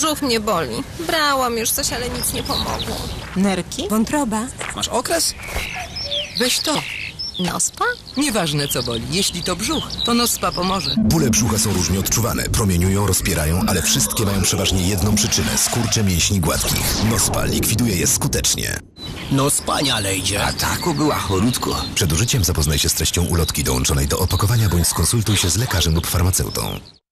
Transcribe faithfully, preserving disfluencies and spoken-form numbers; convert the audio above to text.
Brzuch mnie boli. Brałam już coś, ale nic nie pomogło. Nerki? Wątroba? Masz okres? Weź to. Nospa? Nieważne co boli. Jeśli to brzuch, to Nospa pomoże. Bóle brzucha są różnie odczuwane, promieniują, rozpierają, ale wszystkie mają przeważnie jedną przyczynę – skurcze mięśni gładkich. Nospa likwiduje je skutecznie. No wspaniale idzie. A taku była chorutko. Przed użyciem zapoznaj się z treścią ulotki dołączonej do opakowania bądź skonsultuj się z lekarzem lub farmaceutą.